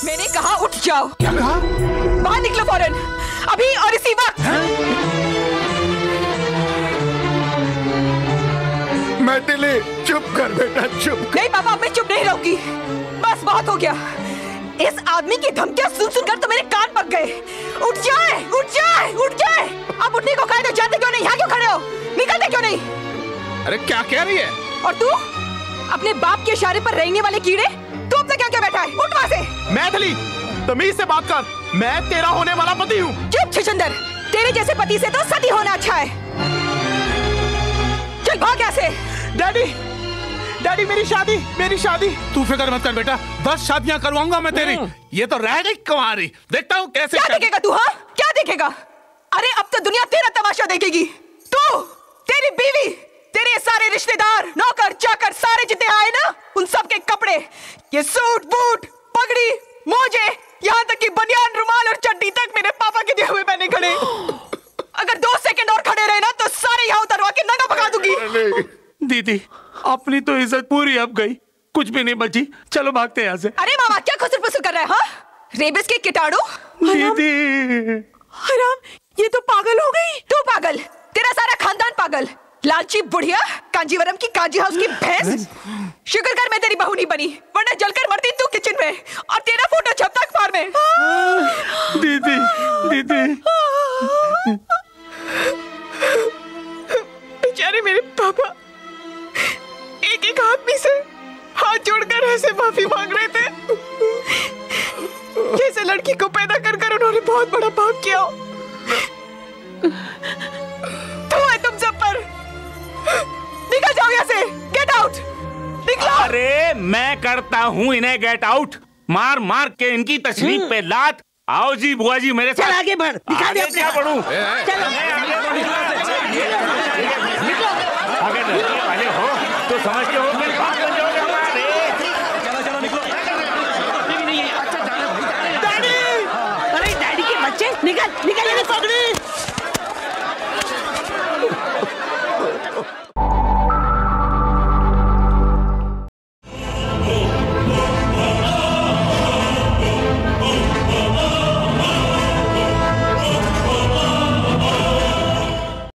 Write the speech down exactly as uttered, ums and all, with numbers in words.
मैंने कहा उठ जाओ। क्या कहा? बाहर निकलो फौरन, अभी और इसी वक्त। मैथिली चुप कर बेटा, चुप। नहीं पापा, मैं चुप नहीं रहूंगी। बस बहुत हो गया। इस आदमी की धमकियां सुन सुनकर तो मेरे कान पक गए। उठ जाए, उठ जाए, उठ जाए। अब उठने को कहे तो जाते क्यों नहीं? यहाँ क्यों खड़े हो? निकलते क्यों नहीं? अरे क्या कह रही है? और तू अपने बाप के इशारे पर रेंगने वाले कीड़े, तू अब तक क्या क्या बैठा है? उठ वहाँ से। मैथिली तमीज से बात कर, मैं तेरा होने वाला पति हूँ। चुप छछंदर, तेरे जैसे पति से तो सती होना अच्छा है। चल भाग यहाँ से। डैडी, डैडी मेरी शादी, मेरी शादी। तू फिक्र मत कर बेटा, दस शादियां करवाऊंगा मैं तेरी। ये तो रह गई कुंवारी, देखता हूँ कैसे। क्या देखेगा तू? हाँ क्या देखेगा? अरे अब तो दुनिया तेरा तमाशा देखेगी। तू, तेरी बीवी, तेरे सारे रिश्तेदार, नौकर चाकर सारे जितने आए ना, उन सब के कपड़े, ये सूट बूट पगड़ी मोजे, यहाँ तक कि बनियान रुमाल और चड्डी तक मेरे पापा के दिए हुए पहने खड़े। अगर दो सेकंड और खड़े रहे ना तो सारे यहाँ उतरवा के नंगा भगा दूंगी। दीदी अपनी तो इज्जत पूरी अब गई, कुछ भी नहीं बची। चलो भागते हैं यहाँ से। अरे मामा क्या खुसर फुसर कर रहा है? हाँ रेबिस के कीटाणु। दीदी हराम, ये तो पागल हो गई। तू पागल, तेरा सारा खानदान पागल। लालची बुढ़िया, कांजीवरम की काजी हाउस की भैंस। शुक्र कर मैं तेरी बहू नहीं बनी, वरना जलकर मरती तू किचन में और तेरा फोटो छपता अखबार में। दीदी, दीदी। बेचारे मेरे पापा एक एक आदमी से हाथ जोड़कर ऐसे माफी मांग रहे थे, जैसे लड़की को पैदा कर कर उन्होंने बहुत बड़ा पाप किया। तो है तुम सब पर। निकल जाओ यहाँ से, गेट आउट, निकलो। अरे मैं करता हूँ इन्हें गेट आउट, मार मार के इनकी तशरीफ पे लात। आओ जी बुआ जी मेरे साथ। चल आगे बढ़, दिखा दे अपने। क्या बढ़ूं? चलो आगे लड़के वाले हो तो समझते हो मेरे बाप बन जाओगे हमारे। चलो चलो निकलो। डैडी, अरे डैडी के बच्चे, निकल निकल यहाँ से।